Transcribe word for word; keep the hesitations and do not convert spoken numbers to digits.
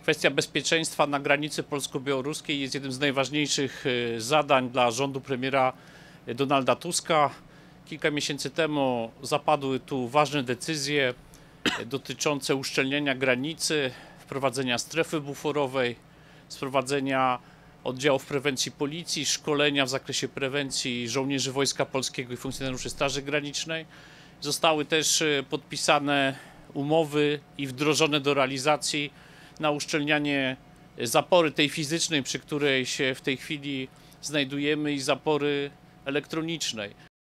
Kwestia bezpieczeństwa na granicy polsko-białoruskiej jest jednym z najważniejszych zadań dla rządu premiera Donalda Tuska. Kilka miesięcy temu zapadły tu ważne decyzje dotyczące uszczelnienia granicy, wprowadzenia strefy buforowej, sprowadzenia oddziałów prewencji policji, szkolenia w zakresie prewencji żołnierzy Wojska Polskiego i funkcjonariuszy Straży Granicznej. Zostały też podpisane umowy i wdrożone do realizacji na uszczelnianie zapory tej fizycznej, przy której się w tej chwili znajdujemy, i zapory elektronicznej.